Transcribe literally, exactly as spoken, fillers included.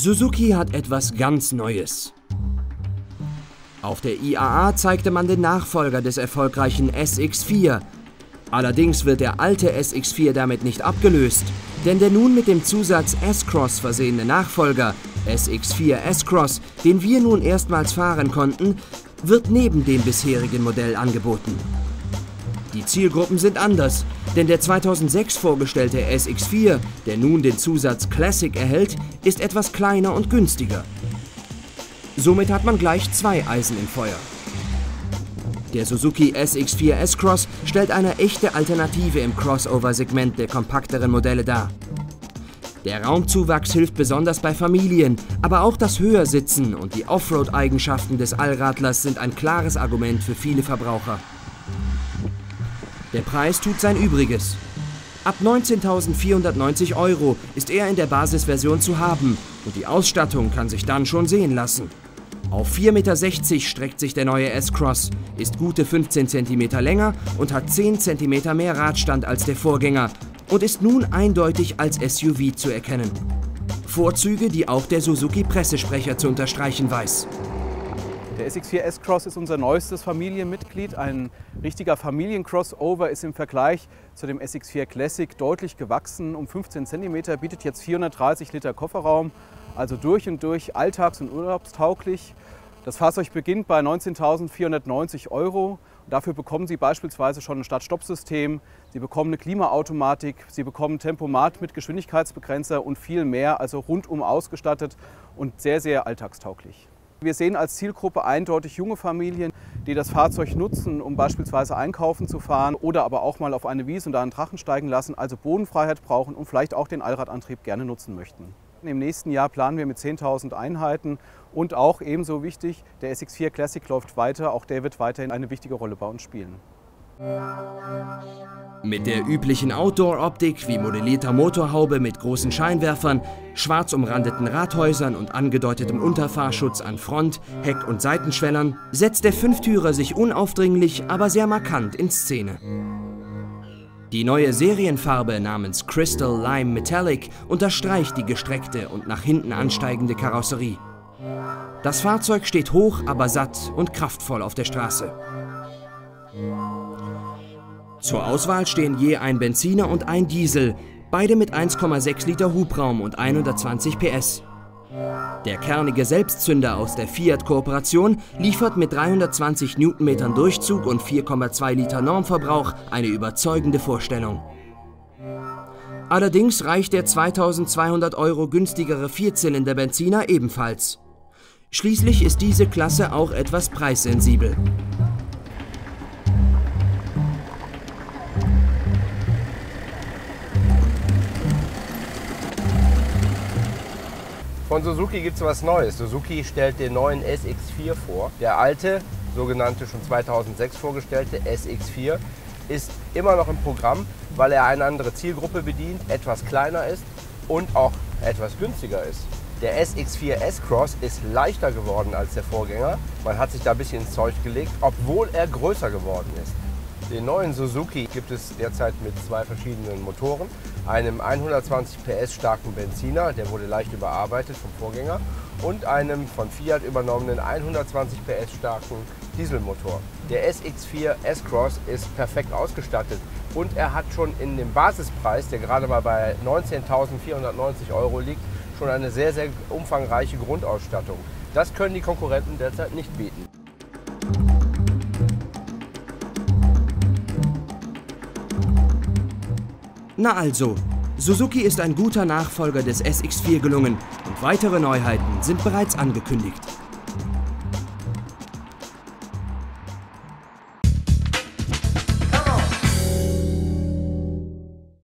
Suzuki hat etwas ganz Neues. Auf der I A A zeigte man den Nachfolger des erfolgreichen S X vier. Allerdings wird der alte S X vier damit nicht abgelöst, denn der nun mit dem Zusatz S-Cross versehene Nachfolger S X vier S-Cross, den wir nun erstmals fahren konnten, wird neben dem bisherigen Modell angeboten. Die Zielgruppen sind anders, denn der zweitausendsechs vorgestellte S X vier, der nun den Zusatz Classic erhält, ist etwas kleiner und günstiger. Somit hat man gleich zwei Eisen im Feuer. Der Suzuki S X vier S-Cross stellt eine echte Alternative im Crossover-Segment der kompakteren Modelle dar. Der Raumzuwachs hilft besonders bei Familien, aber auch das Höhersitzen und die Offroad-Eigenschaften des Allradlers sind ein klares Argument für viele Verbraucher. Der Preis tut sein Übriges. Ab neunzehntausendvierhundertneunzig Euro ist er in der Basisversion zu haben und die Ausstattung kann sich dann schon sehen lassen. Auf vier Meter sechzig streckt sich der neue S-Cross, ist gute fünfzehn Zentimeter länger und hat zehn Zentimeter mehr Radstand als der Vorgänger und ist nun eindeutig als S U V zu erkennen. Vorzüge, die auch der Suzuki-Pressesprecher zu unterstreichen weiß. Der S X vier S-Cross ist unser neuestes Familienmitglied. Ein richtiger Familien-Crossover, ist im Vergleich zu dem S X vier Classic deutlich gewachsen. Um fünfzehn Zentimeter, bietet jetzt vierhundertdreißig Liter Kofferraum, also durch und durch alltags- und urlaubstauglich. Das Fahrzeug beginnt bei neunzehntausendvierhundertneunzig Euro. Dafür bekommen Sie beispielsweise schon ein Start-Stopp-System, Sie bekommen eine Klimaautomatik, Sie bekommen Tempomat mit Geschwindigkeitsbegrenzer und viel mehr, also rundum ausgestattet und sehr, sehr alltagstauglich. Wir sehen als Zielgruppe eindeutig junge Familien, die das Fahrzeug nutzen, um beispielsweise einkaufen zu fahren oder aber auch mal auf eine Wiese und da einen Drachen steigen lassen, also Bodenfreiheit brauchen und vielleicht auch den Allradantrieb gerne nutzen möchten. Im nächsten Jahr planen wir mit zehntausend Einheiten und auch ebenso wichtig, der S X vier Classic läuft weiter, auch der wird weiterhin eine wichtige Rolle bei uns spielen. Mit der üblichen Outdoor-Optik wie modellierter Motorhaube mit großen Scheinwerfern, schwarz umrandeten Radhäusern und angedeutetem Unterfahrschutz an Front-, Heck- und Seitenschwellern setzt der Fünftürer sich unaufdringlich, aber sehr markant in Szene. Die neue Serienfarbe namens Crystal Lime Metallic unterstreicht die gestreckte und nach hinten ansteigende Karosserie. Das Fahrzeug steht hoch, aber satt und kraftvoll auf der Straße. Zur Auswahl stehen je ein Benziner und ein Diesel, beide mit eins Komma sechs Liter Hubraum und hundertzwanzig P S. Der kernige Selbstzünder aus der Fiat-Kooperation liefert mit dreihundertzwanzig Newtonmetern Durchzug und vier Komma zwei Liter Normverbrauch eine überzeugende Vorstellung. Allerdings reicht der zweitausendzweihundert Euro günstigere Vierzylinder-Benziner ebenfalls. Schließlich ist diese Klasse auch etwas preissensibel. Von Suzuki gibt es was Neues. Suzuki stellt den neuen S X vier vor. Der alte, sogenannte schon zweitausendsechs vorgestellte S X vier, ist immer noch im Programm, weil er eine andere Zielgruppe bedient, etwas kleiner ist und auch etwas günstiger ist. Der S X vier S-Cross ist leichter geworden als der Vorgänger. Man hat sich da ein bisschen ins Zeug gelegt, obwohl er größer geworden ist. Den neuen Suzuki gibt es derzeit mit zwei verschiedenen Motoren. Einem hundertzwanzig P S starken Benziner, der wurde leicht überarbeitet vom Vorgänger, und einem von Fiat übernommenen hundertzwanzig P S starken Dieselmotor. Der S X vier S-Cross ist perfekt ausgestattet und er hat schon in dem Basispreis, der gerade mal bei neunzehntausendvierhundertneunzig Euro liegt, schon eine sehr, sehr umfangreiche Grundausstattung. Das können die Konkurrenten derzeit nicht bieten. Na also, Suzuki ist ein guter Nachfolger des S X vier gelungen und weitere Neuheiten sind bereits angekündigt.